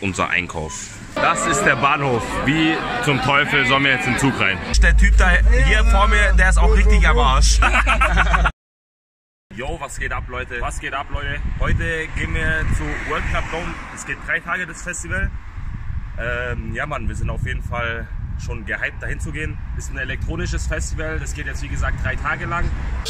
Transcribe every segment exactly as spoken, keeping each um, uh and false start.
unser Einkauf. Das ist der Bahnhof. Wie zum Teufel sollen wir jetzt in den Zug rein? Der Typ da hier vor mir, der ist auch richtig am Arsch. Yo, was geht ab, Leute? Was geht ab, Leute? Heute gehen wir zu World Club Dome. Es geht drei Tage, das Festival. Ähm, ja, Mann, wir sind auf jeden Fall schon gehypt, dahin zu gehen. Ist ein elektronisches Festival. Das geht jetzt, wie gesagt, drei Tage lang.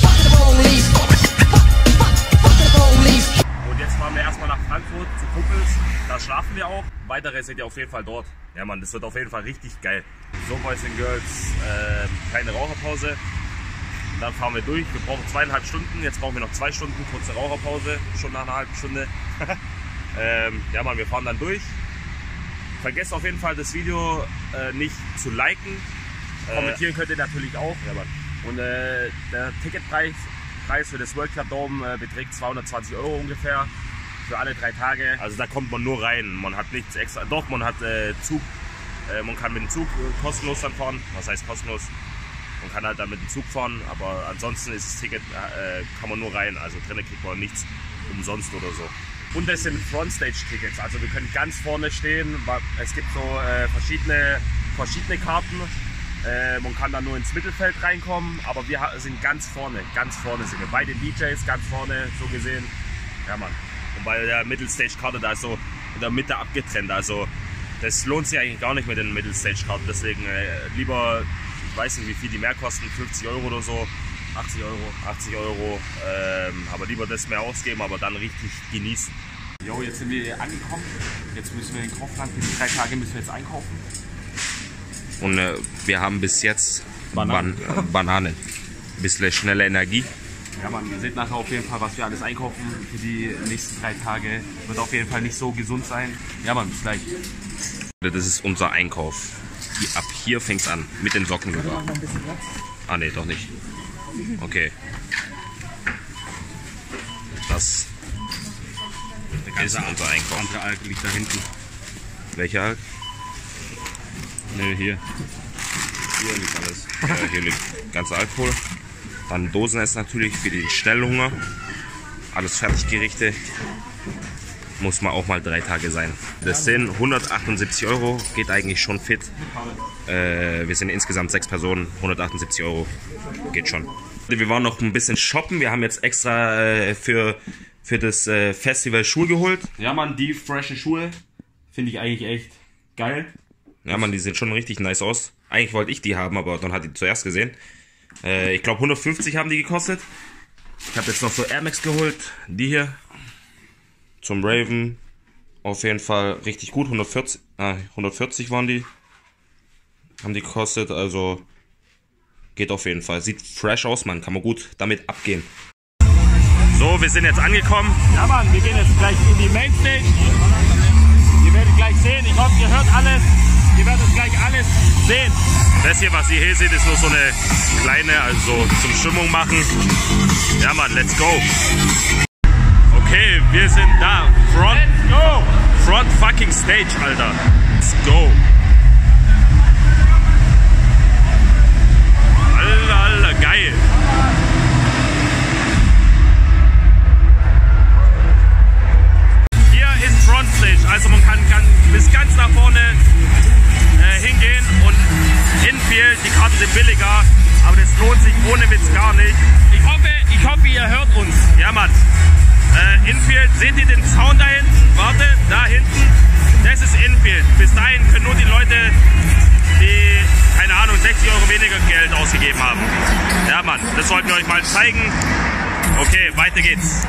Und jetzt fahren wir erstmal nach Frankfurt zu Kumpels. Da schlafen wir auch. Weitere seht ihr auf jeden Fall dort. Ja, Mann, das wird auf jeden Fall richtig geil. So, Boys and Girls, äh, keine Raucherpause. Und dann fahren wir durch. Wir brauchen zweieinhalb Stunden. Jetzt brauchen wir noch zwei Stunden. Kurze Raucherpause. Schon nach einer halben Stunde. ähm, ja, Mann, wir fahren dann durch. Vergesst auf jeden Fall das Video äh, nicht zu liken. Äh, Kommentieren könnt ihr natürlich auch. Ja, Mann. Und äh, der Ticketpreis Preis für das World Club Dome äh, beträgt zweihundertzwanzig Euro ungefähr. Für alle drei Tage. Also da kommt man nur rein. Man hat nichts extra. Doch, man hat äh, Zug. Äh, man kann mit dem Zug äh, kostenlos dann fahren. Was heißt kostenlos? Man kann halt dann mit dem Zug fahren, aber ansonsten ist das Ticket, äh, kann man nur rein, also drinnen kriegt man nichts umsonst oder so. Und das sind Frontstage-Tickets, also wir können ganz vorne stehen, es gibt so äh, verschiedene, verschiedene Karten, äh, man kann dann nur ins Mittelfeld reinkommen, aber wir sind ganz vorne, ganz vorne sind wir, bei den D Js ganz vorne, so gesehen, ja Mann. Und bei der Middle-Stage-Karte, da ist so in der Mitte abgetrennt, also das lohnt sich eigentlich gar nicht mit den Middle-Stage-Karten, deswegen äh, lieber... Ich weiß nicht, wie viel die mehr kosten, fünfzig Euro oder so, achtzig Euro, achtzig Euro, ähm, aber lieber das mehr ausgeben, aber dann richtig genießen. Jo, jetzt sind wir angekommen, jetzt müssen wir in Kaufland, für die drei Tage müssen wir jetzt einkaufen. Und äh, wir haben bis jetzt Bananen. Ban äh, Bananen, bisschen schnelle Energie. Ja Mann, ihr seht nachher auf jeden Fall, was wir alles einkaufen für die nächsten drei Tage. Wird auf jeden Fall nicht so gesund sein. Ja Mann, bis gleich. Das ist unser Einkauf. Ab hier fängt es an, mit den Socken sogar. Ah ne, doch nicht. Okay. Das ist unser Einkauf. Andere Alk liegt da hinten. Welcher Alk? Ne, hier. Hier liegt alles. Äh, hier liegt ganzer Alkohol. Dann Dosenessen natürlich für den Schnellhunger. Alles Fertiggerichte. Muss man auch mal drei Tage sein. Das sind hundertachtundsiebzig Euro, geht eigentlich schon fit. Äh, wir sind insgesamt sechs Personen, hundertachtundsiebzig Euro, geht schon. Wir waren noch ein bisschen shoppen, wir haben jetzt extra äh, für, für das äh, Festival Schuhe geholt. Ja Mann, die frische Schuhe finde ich eigentlich echt geil. Ja Mann, die sehen schon richtig nice aus. Eigentlich wollte ich die haben, aber dann hat die zuerst gesehen. Äh, ich glaube hundertfünfzig haben die gekostet. Ich habe jetzt noch so Air Max geholt, die hier. Zum Raven auf jeden Fall richtig gut, hundertvierzig, ah, hundertvierzig waren die, haben die gekostet, also geht auf jeden Fall, sieht fresh aus, man, kann man gut damit abgehen. So, wir sind jetzt angekommen. Ja Mann, wir gehen jetzt gleich in die Mainstage, ihr werdet gleich sehen, ich hoffe ihr hört alles, ihr werdet gleich alles sehen. Das hier, was ihr hier seht, ist nur so eine kleine, also zum Stimmung machen. Ja Mann, let's go. Okay, wir sind da. Front, Let's go! Front fucking Stage, Alter. Let's go. Alter, Alter, geil. Hier ist Front Stage, also man kann, kann bis ganz nach vorne äh, hingehen und Infield, die Karten sind billiger, aber das lohnt sich ohne Witz gar nicht. Ich hoffe, ich hoffe ihr hört uns. Ja, Mann. Äh, Infield, seht ihr den Zaun da hinten? Warte, da hinten. Das ist Infield. Bis dahin können nur die Leute, die, keine Ahnung, sechzig Euro weniger Geld ausgegeben haben. Ja, Mann, das sollten wir euch mal zeigen. Okay, weiter geht's.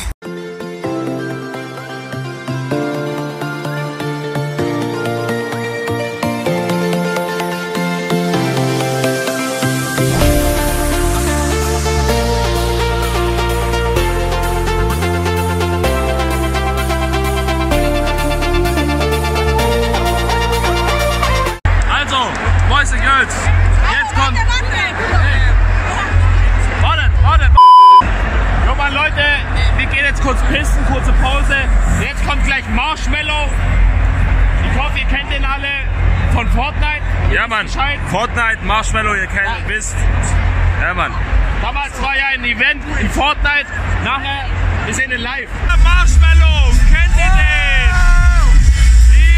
Jetzt kommt. Wartet, wartet. Jo Mann, Leute, wir gehen jetzt kurz pissen, kurze Pause. Jetzt kommt gleich Marshmallow. Ich hoffe, ihr kennt den alle von Fortnite. Ihr ja, Mann. Fortnite, Marshmallow, ihr kennt, ja. wisst. Ja, Mann. Damals war ja ein Event in Fortnite. Nachher, wir sehen ihn live. Marshmallow, kennt ihr den?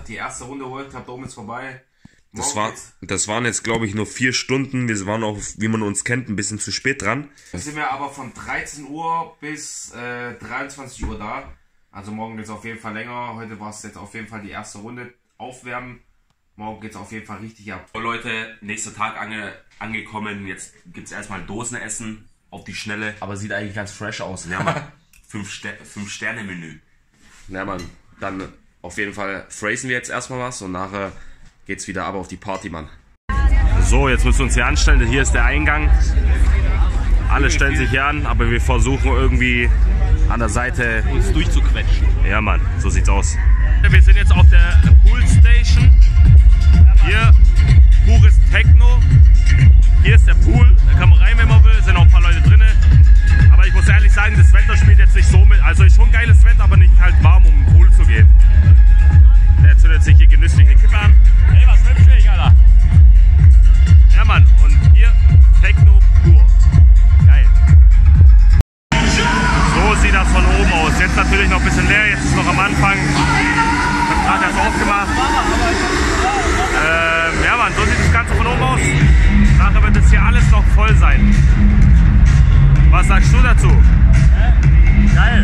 die erste Runde World Cup Dome ist vorbei. Das, war, das waren jetzt, glaube ich, nur vier Stunden. Wir waren auch, wie man uns kennt, ein bisschen zu spät dran. Jetzt sind wir aber von dreizehn Uhr bis äh, dreiundzwanzig Uhr da. Also morgen geht es auf jeden Fall länger. Heute war es jetzt auf jeden Fall die erste Runde. Aufwärmen. Morgen geht es auf jeden Fall richtig ab. So Leute, nächster Tag ange, angekommen. Jetzt gibt es erstmal Dosenessen auf die Schnelle. Aber sieht eigentlich ganz fresh aus. Ja, Mann. Fünf, Ster fünf Sterne Menü. Ja, Mann. Dann auf jeden Fall phrasen wir jetzt erstmal was und nachher geht's wieder aber auf die Party, Mann. So, jetzt müssen wir uns hier anstellen. Hier ist der Eingang. Alle stellen sich hier an, aber wir versuchen irgendwie an der Seite uns durchzuquetschen. Ja, Mann, so sieht's aus. Wir sind jetzt auf der Pool Station. Hier pures Techno. Hier ist der Pool. Da kann man rein, wenn man will. Sind auch ein paar Leute drin. Aber ich muss ehrlich sagen, das Wetter spielt jetzt nicht so mit. Also ist schon geiles Wetter, aber nicht halt warm, um in den Pool zu gehen. Der zündet sich hier genüsslich eine Kippe an. Hey, was wünschst du dich, Alter? Ja, Mann. Und hier Techno pur. Geil. So sieht das von oben aus. Jetzt natürlich noch ein bisschen leer. Jetzt ist noch am Anfang. Ich hab gerade erst aufgemacht. Ähm, ja, Mann. So sieht das Ganze von oben aus. Nachher wird es hier alles noch voll sein. Was sagst du dazu? Hä? Geil.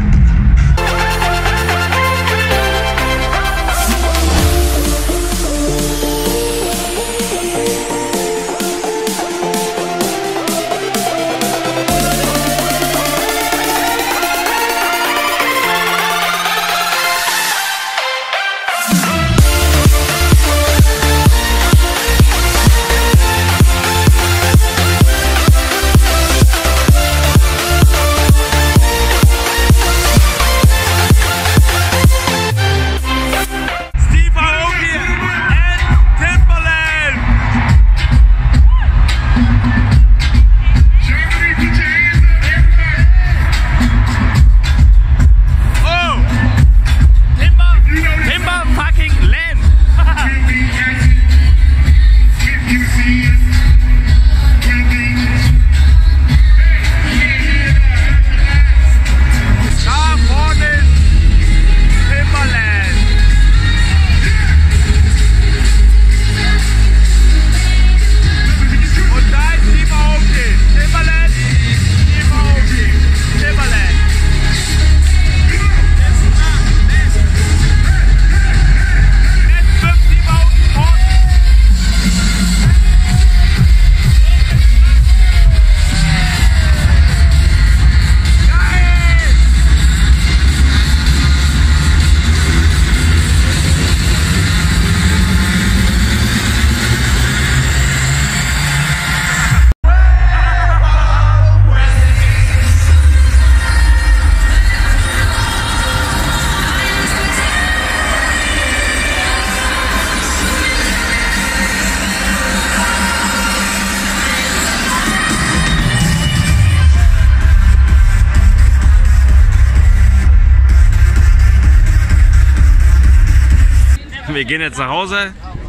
Wir gehen jetzt nach Hause.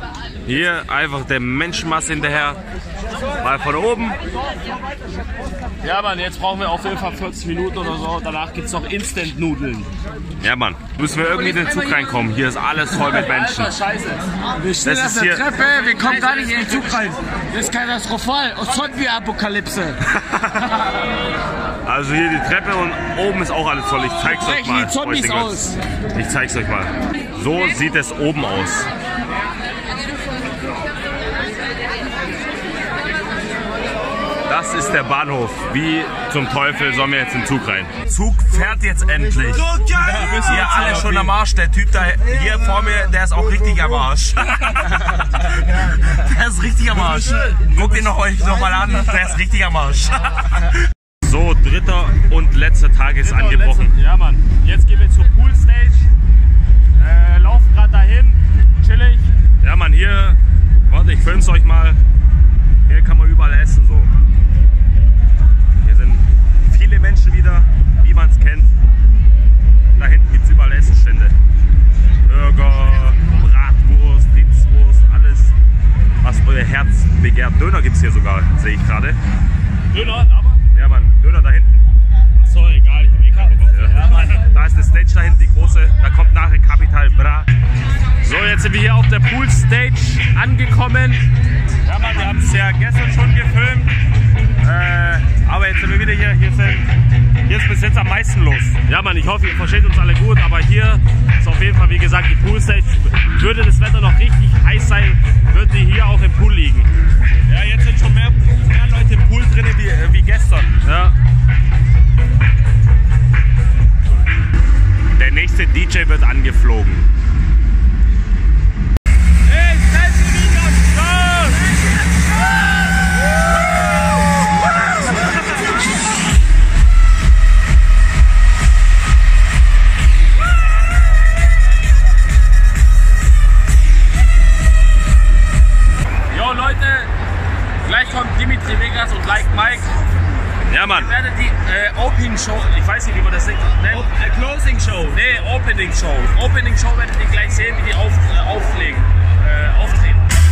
Hier einfach der Menschenmasse hinterher. Mal von oben. Ja, Mann, jetzt brauchen wir auf jeden Fall vierzig Minuten oder so. Danach gibt es noch Instant-Nudeln. Ja, Mann, müssen wir irgendwie in den Zug reinkommen. Hier ist alles voll mit Menschen. Alter, scheiße. Wir stehen auf der Treppe, wir kommen gar nicht in den Zug rein. Das ist katastrophal. Und Zombie-Apokalypse. Also hier die Treppe und oben ist auch alles voll. Ich zeig's euch mal. Die Zombies aus. Ich zeig's euch mal. So sieht es oben aus. Das ist der Bahnhof. Wie zum Teufel sollen wir jetzt in den Zug rein? Zug fährt jetzt endlich. Ihr alle schon am Arsch. Der Typ da hier vor mir, der ist auch richtig am Arsch. Der ist richtig am Arsch. Guckt ihn noch euch noch mal an. Der ist richtig am Arsch. So, dritter und letzter Tag ist angebrochen. Ja, Mann. Jetzt gehen wir zur Pool Stage. Äh, laufen gerade dahin. Chillig. Ja, Mann, hier. Warte, ich film's euch mal. Hier kann man überall essen. So. Hier sind viele Menschen wieder, wie man es kennt. Da hinten gibt es überall Essenstände. Burger, Bratwurst, Rindswurst, alles, was euer Herz begehrt. Döner gibt es hier sogar, sehe ich gerade. Döner, aber? Ja, Mann, Döner da hinten. Achso, egal, ich habe eh keinen Bock auf. Ja. Mann. Da ist eine Stage da hinten, die große. Da kommt nachher Capital Bra. So, jetzt sind wir hier auf der Pool Stage angekommen. Ja, Mann, wir haben es ja gestern schon gefilmt. Äh, aber jetzt sind wir wieder hier. Hier, sind, hier ist bis jetzt am meisten los. Ja, Mann, ich hoffe, ihr versteht uns alle gut. Aber hier ist auf jeden Fall, wie gesagt, die Pool Stage. Würde das Wetter noch richtig heiß sein, würden die hier auch im Pool liegen. Ja, jetzt sind schon mehr, mehr Leute im Pool drin wie, äh, wie gestern. Ja. Der nächste D J wird angeflogen. Dimitri Vegas und Like Mike. Ja, Mann. Wir werden die äh, Opening Show, ich weiß nicht, wie man das nennt. Äh, Closing Show. Nee, Opening Show. Opening Show werdet ihr gleich sehen, wie die auf, äh, auflegen, äh, auftreten.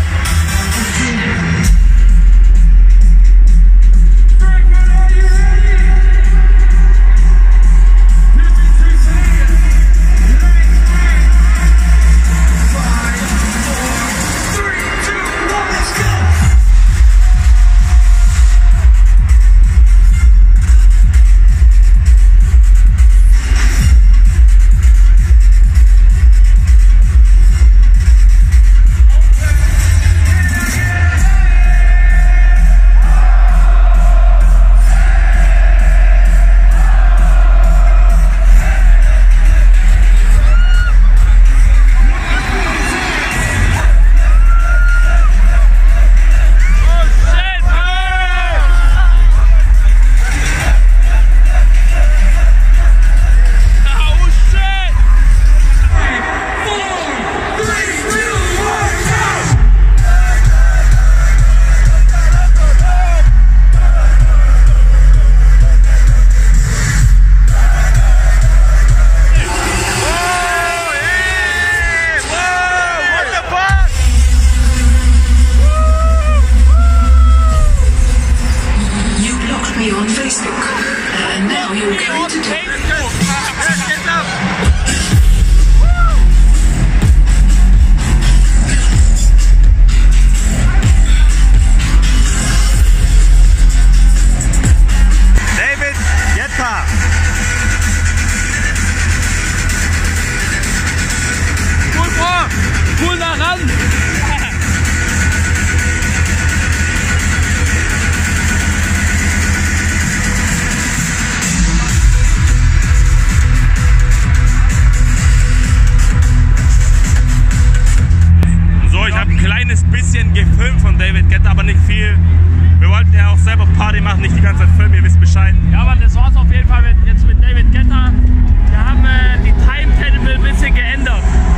Gefilmt von David Guetta, aber nicht viel. Wir wollten ja auch selber Party machen, nicht die ganze Zeit filmen, ihr wisst Bescheid. Ja, Mann, das war's auf jeden Fall mit, jetzt mit David Guetta. Wir haben äh, die Timetable ein bisschen geändert.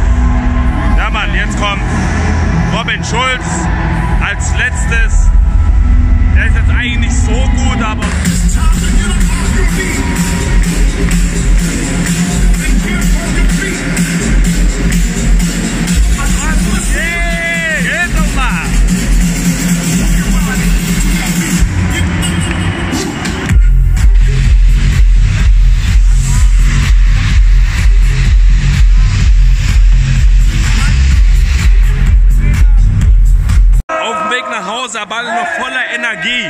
Ja, Mann, jetzt kommt Robin Schulz als letztes. Der ist jetzt eigentlich nicht so gut, aber... Aber alle noch voller Energie.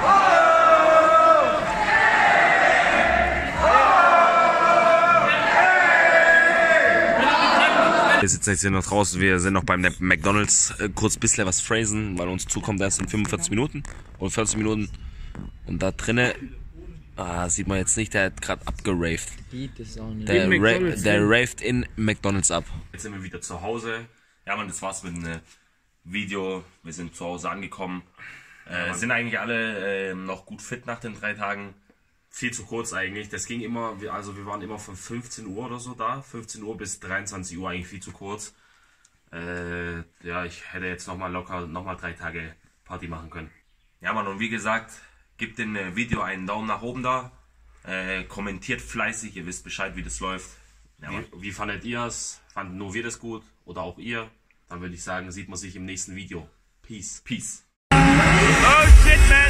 Wir sitzen jetzt hier noch draußen, wir sind noch beim McDonald's, äh, kurz ein bisschen was phrasen, weil uns zukommt erst in fünfundvierzig Minuten oder vierzig Minuten. Und da drinnen, ah, sieht man jetzt nicht, der hat gerade abgeraved. Der, ra der raved in McDonald's ab. Jetzt sind wir wieder zu Hause. Ja, Mann, das war's mit einem Video. Wir sind zu Hause angekommen. Äh, sind eigentlich alle äh, noch gut fit nach den drei Tagen. Viel zu kurz eigentlich. Das ging immer, also wir waren immer von fünfzehn Uhr oder so da. fünfzehn Uhr bis dreiundzwanzig Uhr eigentlich viel zu kurz. Äh, ja, ich hätte jetzt nochmal locker nochmal drei Tage Party machen können. Ja, Mann, und wie gesagt, gebt dem Video einen Daumen nach oben da. Äh, kommentiert fleißig, ihr wisst Bescheid, wie das läuft. Ja, wie, wie fandet ihr es? Fanden nur wir das gut? Oder auch ihr? Dann würde ich sagen, sieht man sich im nächsten Video. Peace. Peace. Oh shit, man!